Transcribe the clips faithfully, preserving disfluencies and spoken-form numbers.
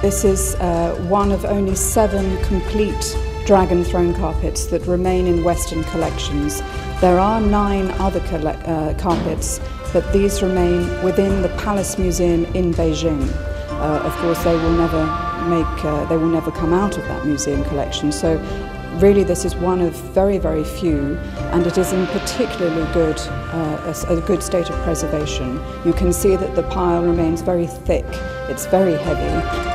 This is uh, one of only seven complete dragon throne carpets that remain in Western collections. There are nine other uh, carpets, but these remain within the Palace Museum in Beijing. Uh, of course, they will never make, uh, they will never come out of that museum collection. So, really, this is one of very, very few, and it is in particularly good, uh, a, a good state of preservation. You can see that the pile remains very thick. It's very heavy.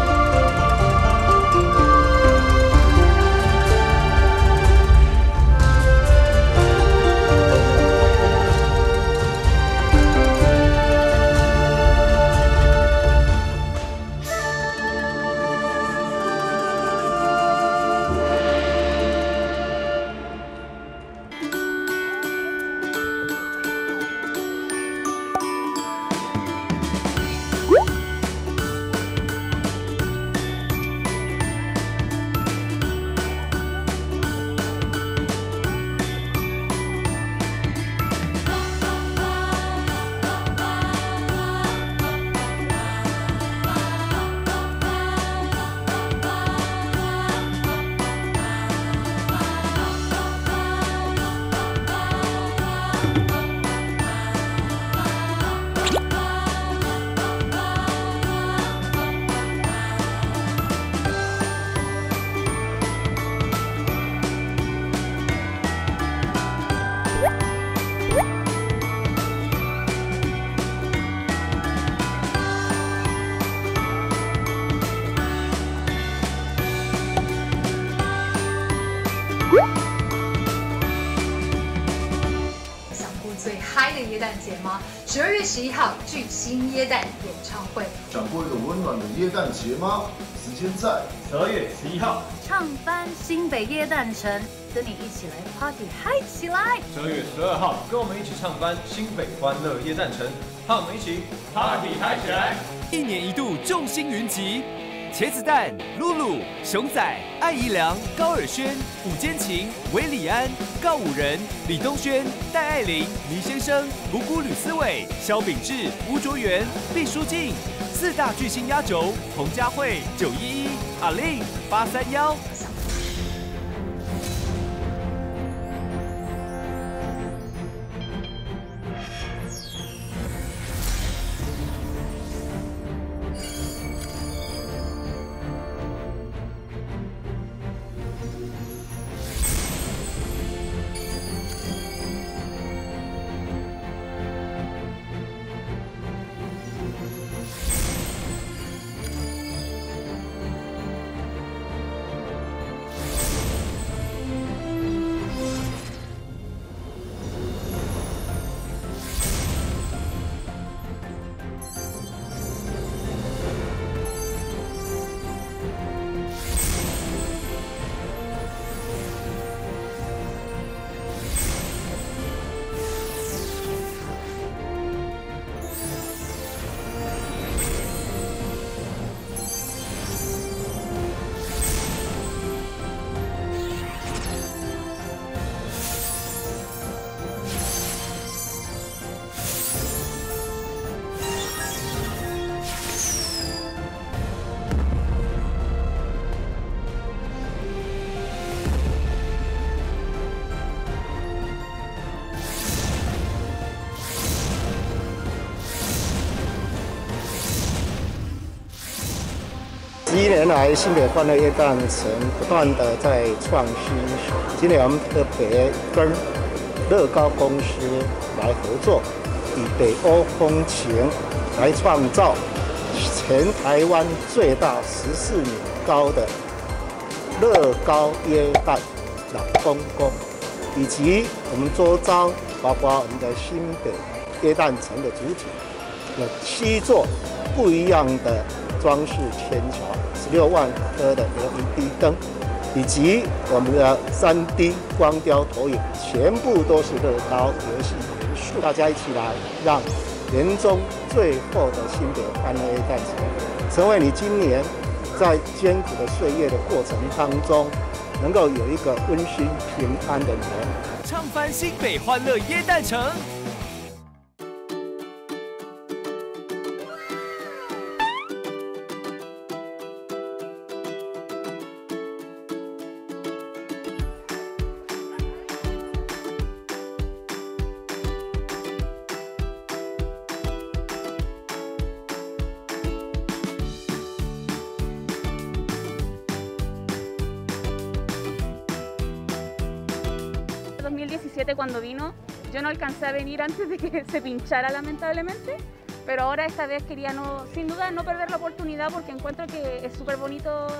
耶诞节吗？十二月十一号巨星耶诞演唱会。 想过一个温暖的耶诞节吗？时间在十二月十一号， 唱翻新北耶诞城，跟你一起来 party 嗨起来！ 十二月十二号，跟我们一起唱翻新北欢乐耶诞城，和我们一起 party 嗨起来！ 一年一度众星云集。 茄子蛋、露露、熊仔、艾怡良、高尔宣、伍坚情、韦礼安、告五人、李东轩、戴爱玲、倪先生、谷谷吕思伟、萧秉治、吴卓源、毕书尽，四大巨星压轴，彭佳慧、九一一、阿令、八三幺。 十一年来，新北欢乐耶诞城不断的在创新。今年我们特别跟乐高公司来合作，以北欧风情来创造全台湾最大十四米高的乐高耶诞老公公，以及我们周遭包括我们的新北耶诞城的主体，有七座不一样的装饰天桥。 十六万颗的 L E D 灯，以及我们的三 D 光雕投影，全部都是乐高游戏元素。大家一起来，让年终最后的新北欢乐耶诞城，成为你今年在艰苦的岁月的过程当中，能够有一个温馨平安的年。 唱翻新北欢乐耶诞城。 mil diecisiete cuando vino. Yo no alcancé a venir antes de que se pinchara lamentablemente, pero ahora esta vez quería no, sin duda no perder la oportunidad porque encuentro que es súper bonito.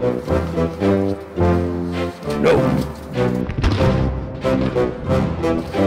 No.